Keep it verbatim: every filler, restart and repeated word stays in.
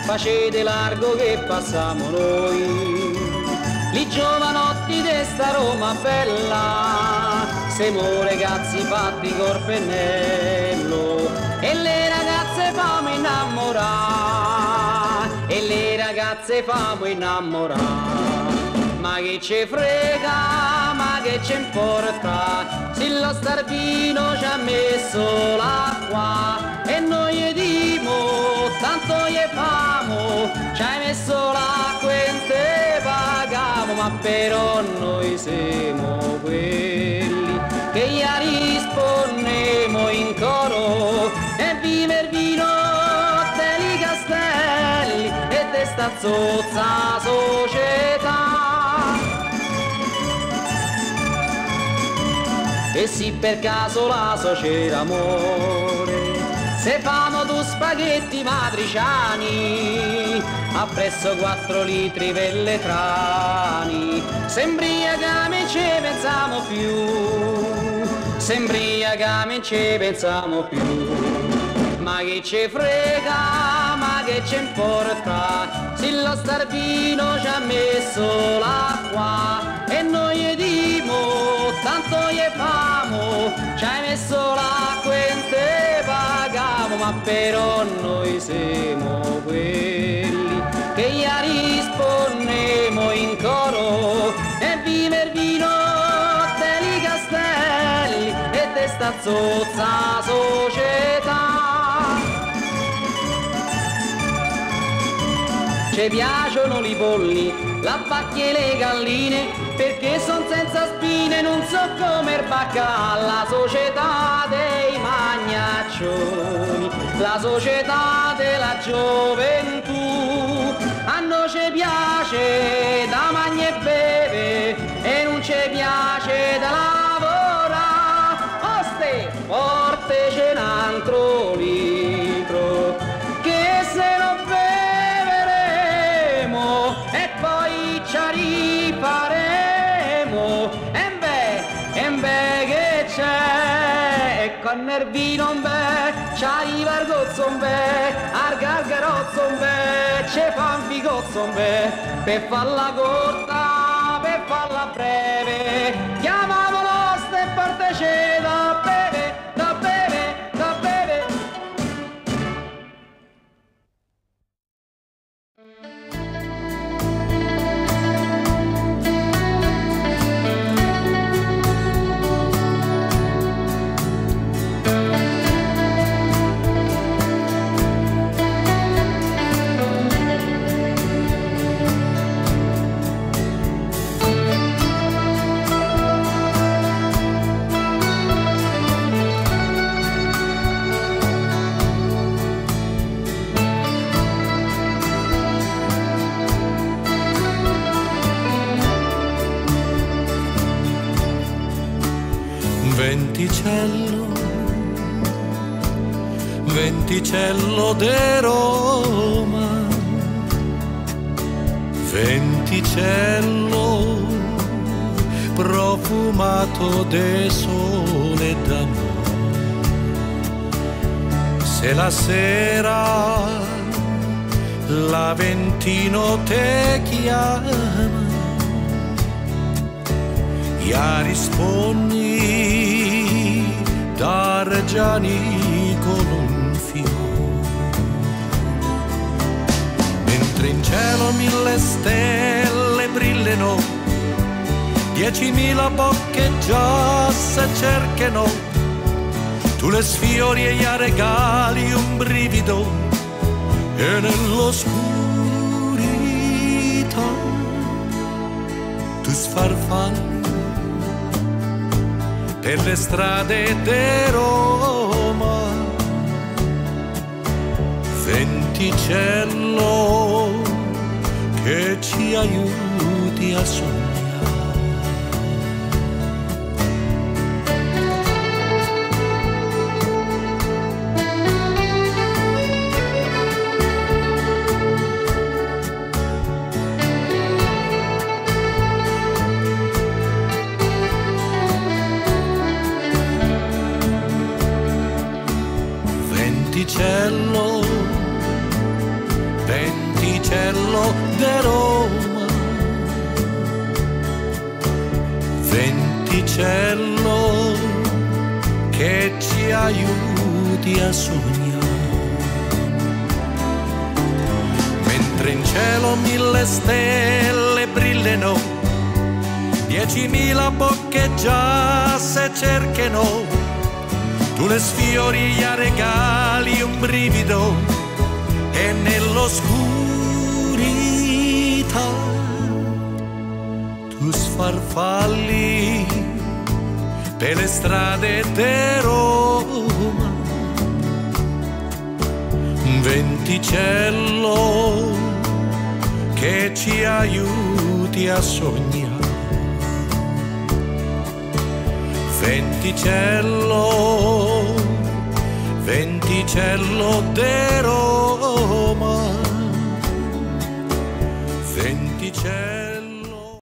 facete largo che passiamo noi. Li giovanotti de sta Roma bella, siamo ragazzi fatti col pennello, e le ragazze famo innamorare, e le ragazze famo innamorare. Ma che ci frega, ma che ci importa, se lo starbino ci ha messo l'acqua, e noi gli dimo, tanto gli famo, ci hai messo l'acqua e te pagamo, ma però noi siamo quelli che gli rispondemo in coro, e vive il vino dei castelli e de sta zozza società. E se per caso la società amore, se famo due spaghetti matriciani, appresso quattro litri per le trani, sembria che non ci pensiamo più, sembria che non ci pensiamo più. Ma che ci frega, ma che ci importa, se lo starbino ci ha messo l'acqua, e noi gli dimo, tanto gli famo, ci hai messo l'acqua e te pagamo, ma però noi siamo quelli che gli rispondemo in coro, e vive il vino dei castelli e de sta zozza società. Ci piacciono i polli, la vacca e le galline, perché son senza spine, non so come il baccalà. La società dei magnaccioni, la società della gioventù, a noi ci piace da mangiare e bere, e non ci piace da lavorare. Oste, forte c'è un altro litro, che se non e poi ci rifaremo, e beh, e beh che c'è, e con il vino un beh, ci arriva il gozzo un beh, al gargarozzo un beh, ci fa un figozzo un beh, per farla corta, per farla breve, chiamavo l'oste e partece da bere, da bere, da bere. Venticello, venticello de Roma, venticello profumato de sole e d'amore. Se la sera l'Aventino te chiama, ya rispondi d'argiani con un fiore. Mentre in cielo mille stelle brillano, diecimila bocche già se cercano, tu le sfiori e gli regali un brivido, e nell'oscurità tu sfarfalli per le strade di Roma. Venticello che ci aiuti a sognare. Venticello, venticello Venticello che ci aiuti a sognare, mentre in cielo mille stelle brillano, diecimila bocche già se cercano, tu le sfiori e regali un brivido e nell'oscurità tu sfarfalli per le strade di Roma. Venticello che ci aiuti a sognare, venticello, venticello di Roma.